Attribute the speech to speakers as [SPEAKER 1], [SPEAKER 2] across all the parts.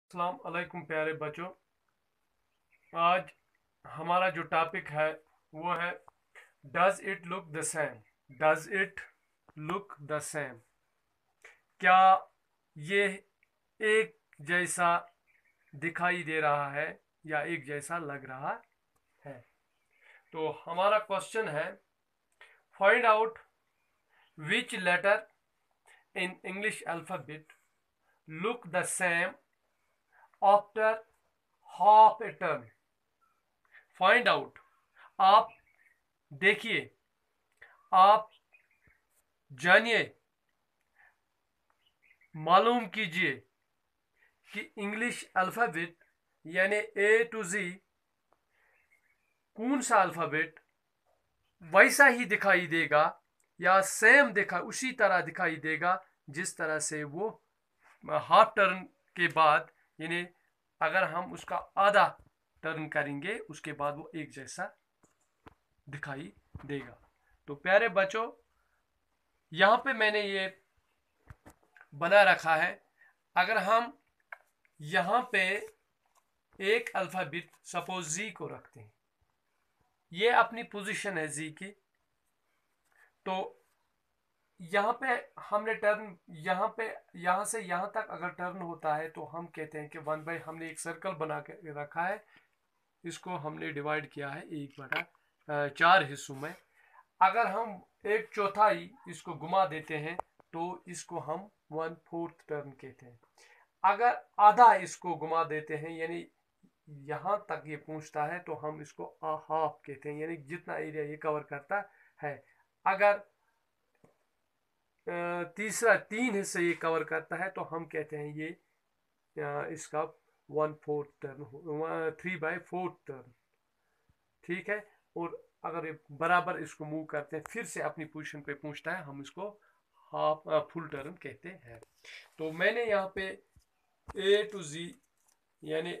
[SPEAKER 1] अस्सलाम वालेकुम प्यारे बच्चों। आज हमारा जो टॉपिक है वो है does it look the same. Does it look the same, क्या ये एक जैसा दिखाई दे रहा है या एक जैसा लग रहा है। तो हमारा क्वेश्चन है, find out which letter in English alphabet look the same after half a turn. Find out, आप देखिए, आप जानिए, मालूम कीजिए कि इंग्लिश अल्फ़ाबेट यानी ए टू जी कौन सा अल्फ़ाबेट वैसा ही दिखाई देगा या सेम दिखा उसी तरह दिखाई देगा जिस तरह से वो हाफ टर्न के बाद, यानी अगर हम उसका आधा टर्न करेंगे उसके बाद वो एक जैसा दिखाई देगा। तो प्यारे बच्चों, यहाँ पे मैंने ये बना रखा है। अगर हम यहाँ पे एक अल्फ़ाबेट सपोज जी को रखते हैं, ये अपनी पोजीशन है जी की, तो यहाँ पे हमने टर्न यहाँ पे यहाँ से यहाँ तक अगर टर्न होता है तो हम कहते हैं कि 1/, हमने एक सर्कल बना के रखा है, इसको हमने डिवाइड किया है 1/4 हिस्सों में। अगर हम एक चौथाई इसको घुमा देते हैं तो इसको हम 1/4 टर्न कहते हैं। अगर आधा इसको घुमा देते हैं यानी यहाँ तक ये पहुँचता है तो हम इसको हाफ कहते हैं, यानी जितना एरिया ये कवर करता है। अगर तीसरा 3 हिस्से ये कवर करता है तो हम कहते हैं ये इसका 1/4 टर्न, 3/4 टर्न। ठीक है। और अगर ये बराबर इसको मूव करते हैं फिर से अपनी पोजीशन पे पहुंचता है, हम इसको हाफ फुल टर्न कहते हैं। तो मैंने यहाँ पे ए टू जी यानी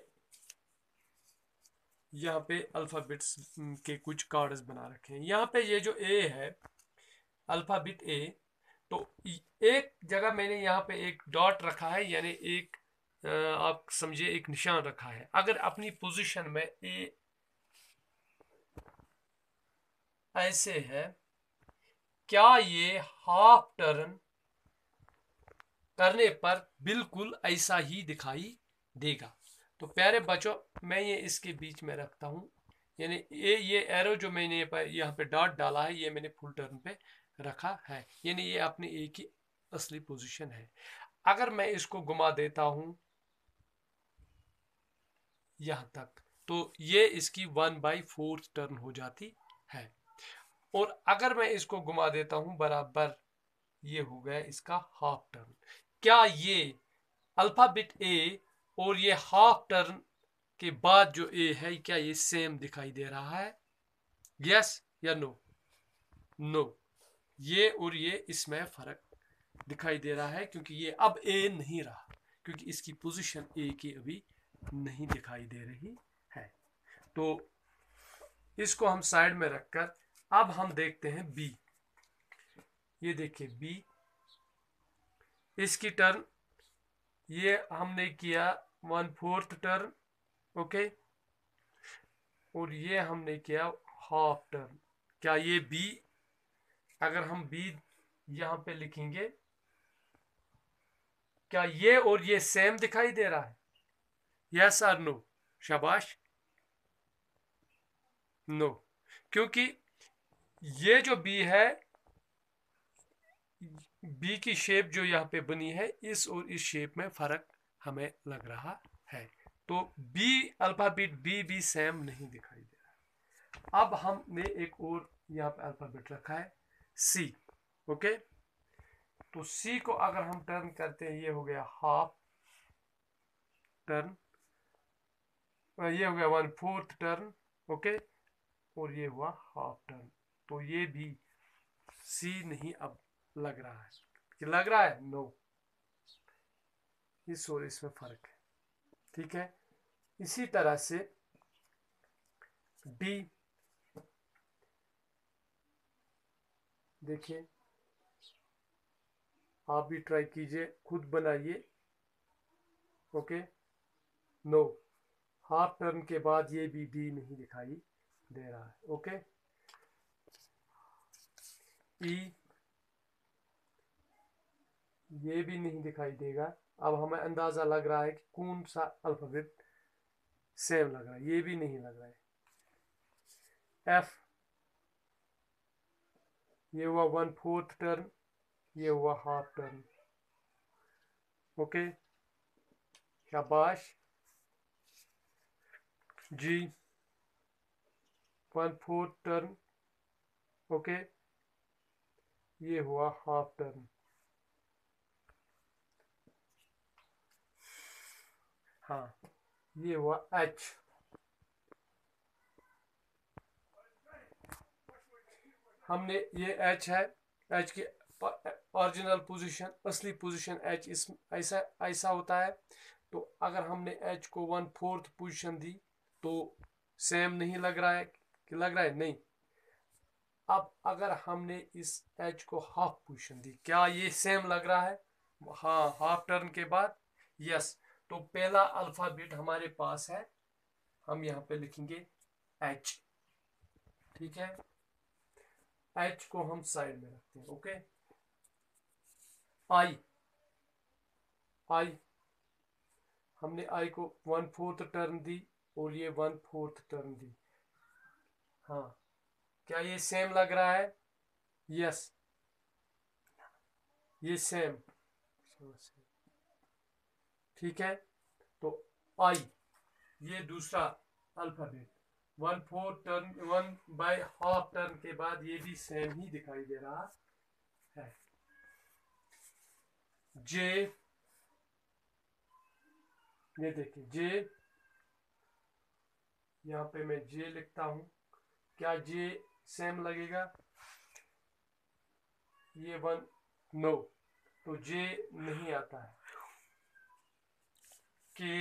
[SPEAKER 1] यहाँ पे अल्फ़ाबेट्स के कुछ कार्ड्स बना रखे हैं। यहाँ पे ये जो ए है, अल्फ़ाबेट ए, तो एक जगह मैंने यहाँ पे एक डॉट रखा है, यानी एक आप समझिए एक निशान रखा है। अगर अपनी पोजीशन में ए ऐसे है, क्या ये हाफ टर्न करने पर बिल्कुल ऐसा ही दिखाई देगा? तो प्यारे बच्चों, मैं ये इसके बीच में रखता हूँ, यानी ये एरो जो मैंने यहाँ पे डॉट डाला है ये मैंने फुल टर्न पे रखा है, यानी ये अपनी ए की असली पोजीशन है। अगर मैं इसको घुमा देता हूँ यहाँ तक तो ये इसकी 1/4 टर्न हो जाती है। और अगर मैं इसको घुमा देता हूँ बराबर, ये हो गया इसका हाफ टर्न। क्या ये अल्फाबेट ए और ये हाफ टर्न के बाद जो ए है, क्या ये सेम दिखाई दे रहा है? यस या नो? नो, ये और ये इसमें फर्क दिखाई दे रहा है क्योंकि ये अब ए नहीं रहा, क्योंकि इसकी पोजीशन ए की अभी नहीं दिखाई दे रही है। तो इसको हम साइड में रखकर अब हम देखते हैं बी। ये देखिए बी, इसकी टर्न ये हमने किया 1/4 टर्न, ओके, और ये हमने किया हाफ टर्न। क्या ये बी, अगर हम बी यहाँ पे लिखेंगे, क्या ये और ये सेम दिखाई दे रहा है? यस और नो? शाबाश। नो, क्योंकि ये जो बी है, बी की शेप जो यहाँ पे बनी है, इस और इस शेप में फर्क हमें लग रहा है। तो बी, अल्फाबेट बी भी सेम नहीं दिखाई दे रहा। अब हमने एक और यहाँ पे अल्फाबेट रखा है सी, ओके। तो सी को अगर हम टर्न करते हैं, ये हो गया हाफ टर्न, ये हो गया 1/4 टर्न, ओके, और ये हुआ हाफ टर्न। तो ये भी सी नहीं अब लग रहा है कि लग रहा है? नो, इस और इसमें फर्क है। ठीक है। इसी तरह से डी, देखिए, आप भी ट्राई कीजिए, खुद बनाइए, ओके। नो, हाफ टर्न के बाद ये भी डी नहीं दिखाई दे रहा है। ओके, ई ये भी नहीं दिखाई देगा। अब हमें अंदाजा लग रहा है कि कौन सा अल्फाबेट सेम लग रहा है, ये भी नहीं लग रहा है। एफ, ये हुआ 1/4 टर्न, ये हुआ हाफ टर्न। ओके, शाबाश। जी 1/4 टर्न। ओके, ये हुआ हाफ टर्न। हाँ, ये हुआ एच। हमने ये एच है, एच की ओरिजिनल पोजीशन, असली पोजीशन एच इस ऐसा ऐसा होता है। तो अगर हमने एच को 1/4 पोजीशन दी तो सेम नहीं लग रहा है कि लग रहा है? नहीं। अब अगर हमने इस एच को हाफ पोजीशन दी, क्या ये सेम लग रहा है? हाँ, हाफ टर्न के बाद यस। तो पहला अल्फाबेट हमारे पास है, हम यहाँ पे लिखेंगे एच। ठीक है, एच को हम साइड में रखते हैं। ओके, आई, आई हमने आई को 1/4 टर्न दी और ये 1/4 टर्न दी। हाँ, क्या ये सेम लग रहा है? यस, ये सेम। ठीक है, तो आई, ये दूसरा अल्फाबेट 1/4 टर्न, 1/2 टर्न के बाद ये भी सेम ही दिखाई दे रहा है। जे, ये देखिए जे, यहाँ पे मैं जे लिखता हूं, क्या जे सेम लगेगा? ये 1, नो, तो जे नहीं आता है। के,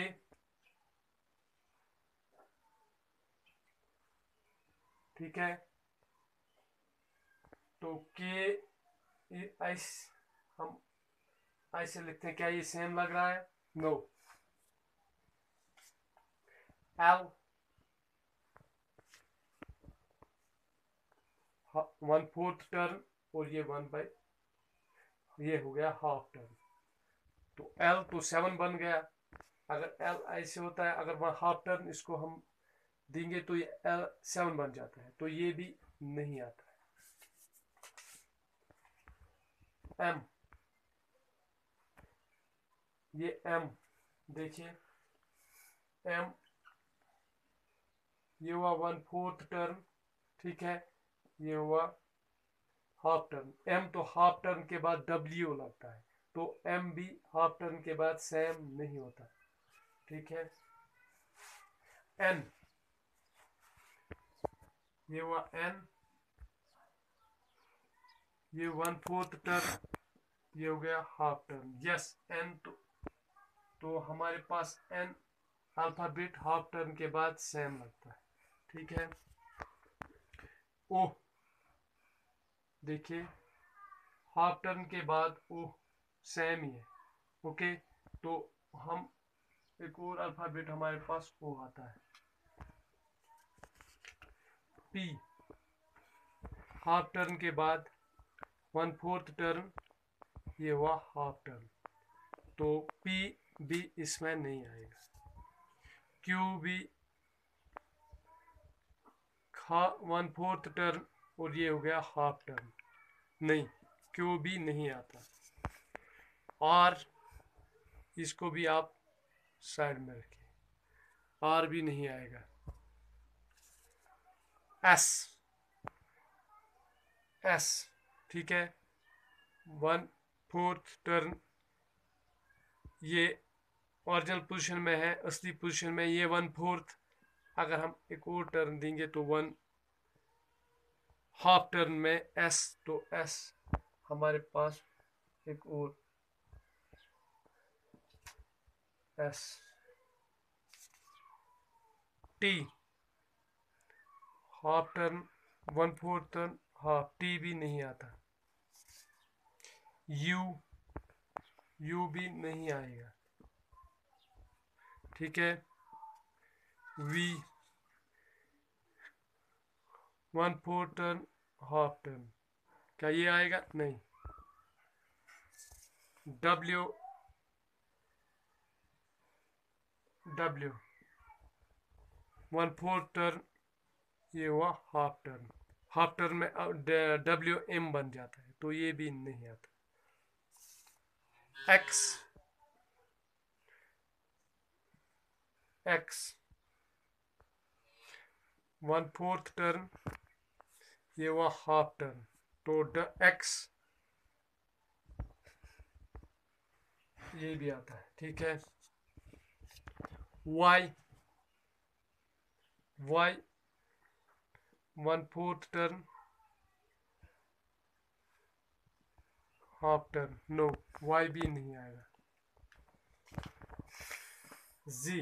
[SPEAKER 1] ठीक है, तो के हम ऐसे लिखते हैं, क्या ये सेम लग रहा है? नो। एल 1/4 टर्न और ये ये हो गया हाफ टर्न। तो एल तो 7 बन गया। अगर एल ऐसे होता है, अगर वह हाफ टर्न इसको हम देंगे तो ये एल 7 बन जाता है, तो ये भी नहीं आता है। एम, ये एम देखिए, एम ये हुआ 1/4 टर्न। ठीक है, ये हुआ हाफ टर्न। एम तो हाफ टर्न के बाद डब्ल्यू लगता है, तो एम भी हाफ टर्न के बाद सेम नहीं होता। ठीक है, एन, ये हुआ एन, ये 1/4 टर्न, ये हो गया हाफ टर्न। यस, एन तो हमारे पास एन अल्फाबेट हाफ टर्न के बाद सेम लगता है। ठीक है, ओ देखिए, हाफ टर्न के बाद ओ सेम ही है। ओके, तो हम एक और अल्फाबेट हमारे पास ओ आता है। पी, हाफ टर्न के बाद 1/4 टर्न, ये हुआ हाफ टर्न, तो पी भी इसमें नहीं आएगा। क्यू भी 1/4 टर्न और ये हो गया हाफ टर्न, नहीं, क्यू भी नहीं आता। आर, इसको भी आप साइड में रखिए, आर भी नहीं आएगा। एस, एस ठीक है, 1/4 टर्न, ये ओरिजिनल पोजीशन में है, असली पोजीशन में ये 1/4। अगर हम एक और टर्न देंगे तो 1 हाफ टर्न में एस, तो एस हमारे पास एक और S. T, half turn 1/4 turn, half, T भी नहीं आता। यू, यू भी नहीं आएगा। ठीक है, वी, 1/4 टर्न, हाफ टर्न, क्या ये आएगा? नहीं। डब्ल्यू, डब्ल्यू 1/4 टर्न, ये हुआ हाफ टर्न। हाफ टर्न में डब्ल्यू एम बन जाता है, तो ये भी नहीं आता। एक्स, एक्स 1/4 टर्न, ये हुआ हाफ टर्न, तो एक्स ये भी आता है, ठीक है। Y, Y 1/4 turn, half turn, no, Y भी नहीं आएगा। जी,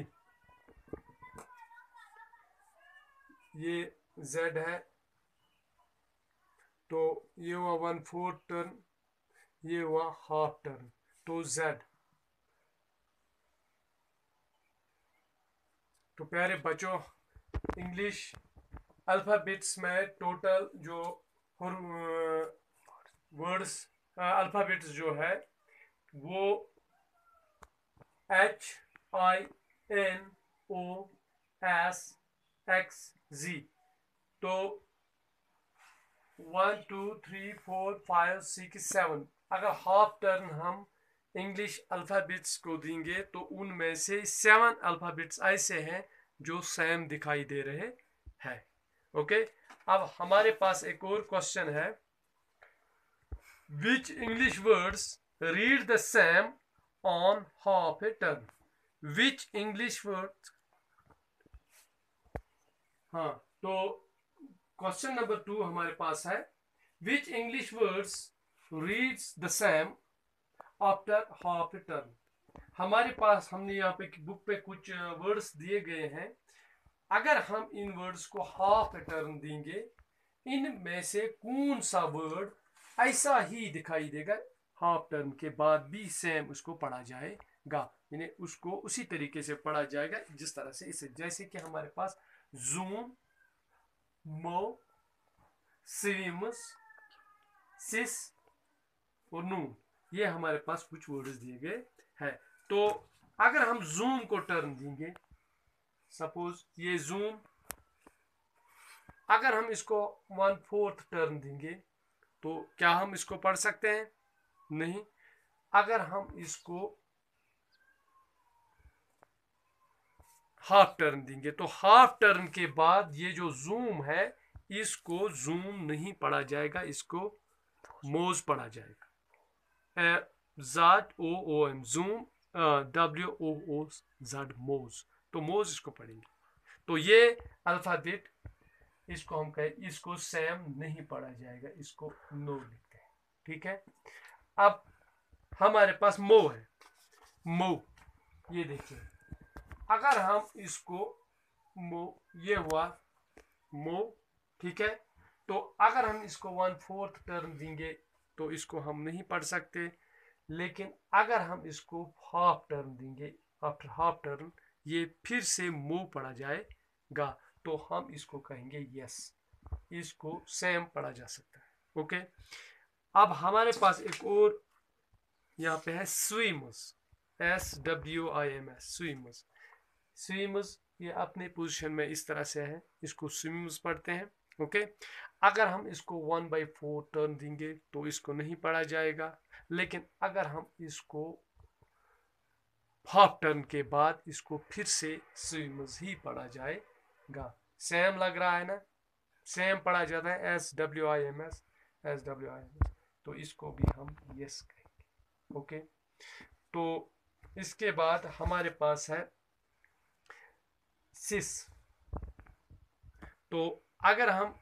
[SPEAKER 1] ये जेड है, तो ये हुआ 1/4 टर्न, ये हुआ हाफ टर्न, तो जेड। तो प्यारे बच्चों, इंग्लिश अल्फ़ाबेट्स में टोटल जो वर्ड्स अल्फ़ाबेट्स जो है वो HINOSXZ, तो 1 2 3 4 5 6 7, अगर हाफ टर्न हम इंग्लिश अल्फ़ाबेट्स को देंगे तो उनमें से 7 अल्फ़ाबेट्स ऐसे हैं जो सेम दिखाई दे रहे हैं। ओके, अब हमारे पास एक और क्वेश्चन है, which English words read the same on half a turn. Which English words, हाँ, तो क्वेश्चन नंबर 2 हमारे पास है, which English words reads the same after half a turn. हमारे पास, हमने यहाँ पे बुक पे कुछ वर्ड्स दिए गए हैं, अगर हम इन वर्ड्स को हाफ ए टर्न देंगे, इनमें से कौन सा वर्ड ऐसा ही दिखाई देगा हाफ टर्न के बाद भी सेम उसको पढ़ा जाएगा, यानी उसको उसी तरीके से पढ़ा जाएगा जिस तरह से इसे, जैसे कि हमारे पास जूम, मो, स्विम्स, सिस और नून, ये हमारे पास कुछ वर्ड्स दिए गए हैं। तो अगर हम जूम को टर्न देंगे, सपोज ये जूम, अगर हम इसको 1/4 टर्न देंगे तो क्या हम इसको पढ़ सकते हैं? नहीं। अगर हम इसको हाफ टर्न देंगे तो हाफ टर्न के बाद ये जो जूम है इसको जूम नहीं पढ़ा जाएगा, इसको मोज पढ़ा जाएगा। Z O O M, zoom, WOOZ, मोज, तो मोज इसको पढ़ेंगे। तो ये अल्फाबेट, इसको हम कहें, इसको सेम नहीं पढ़ा जाएगा, इसको नो लिखते हैं, ठीक है। अब हमारे पास मो है, मो, ये देखिए, अगर हम इसको मो, ये हुआ मो, ठीक है। तो अगर हम इसको 1/4 टर्न देंगे तो इसको हम नहीं पढ़ सकते, लेकिन अगर हम इसको हाफ टर्न देंगे, आफ्टर हाफ टर्न ये फिर से मो पढ़ा जाएगा, तो हम इसको कहेंगे यस, इसको सेम पढ़ा जा सकता है। ओके, अब हमारे पास एक और यहाँ पे है स्विमर्स, SWIMS, स्विमर्स। स्विमर्स ये अपने पोजीशन में इस तरह से है, इसको स्विमर्स पढ़ते हैं। ओके, अगर हम इसको 1/4 टर्न देंगे तो इसको नहीं पढ़ा जाएगा, लेकिन अगर हम इसको हाफ टर्न के बाद इसको फिर से स्विमर्स ही पढ़ा जाएगा। सेम लग रहा है ना, सेम पढ़ा जाता है, SWIMS, SWIMS, तो इसको भी हम यस कहेंगे। ओके, तो इसके बाद हमारे पास है सिस। तो अगर हम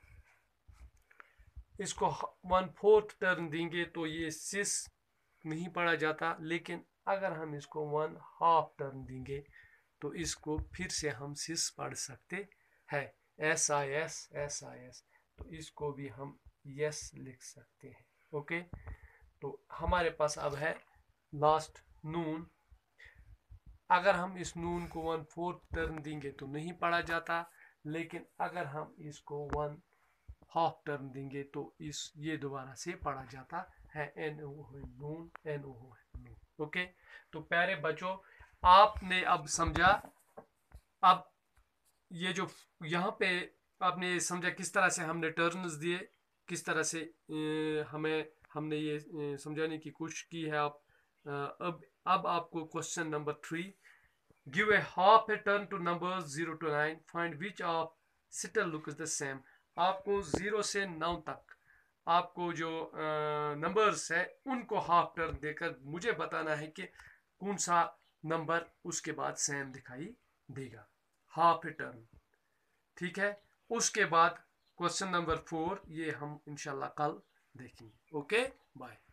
[SPEAKER 1] इसको 1/4 टर्न देंगे तो ये सिस नहीं पढ़ा जाता, लेकिन अगर हम इसको 1/2 टर्न देंगे तो इसको फिर से हम सिस पढ़ सकते हैं, SIS, SIS, तो इसको भी हम यस लिख सकते हैं। ओके, तो हमारे पास अब है लास्ट नून। अगर हम इस नून को 1/4 टर्न देंगे तो नहीं पढ़ा जाता, लेकिन अगर हम इसको 1/2 टर्न देंगे तो ये दोबारा से पढ़ा जाता है। एन ओ है नून, एन ओ है नून। ओके, तो प्यारे बच्चों, आपने अब समझा। अब ये जो यहाँ पे आपने समझा किस तरह से हमने टर्न्स दिए, किस तरह से हमने ये समझाने की कोशिश की है। आप अब आपको question number 3, give a half a turn to numbers 0 to 9, find which of सिटर लुक इज द सेम। आपको 0 से 9 तक आपको जो नंबर्स है उनको हाफ टर्न देकर मुझे बताना है कि कौन सा नंबर उसके बाद सेम दिखाई देगा। हाफ ए टर्न, ठीक है। उसके बाद क्वेश्चन नंबर 4 ये हम इंशाल्लाह कल देखेंगे। Okay, bye.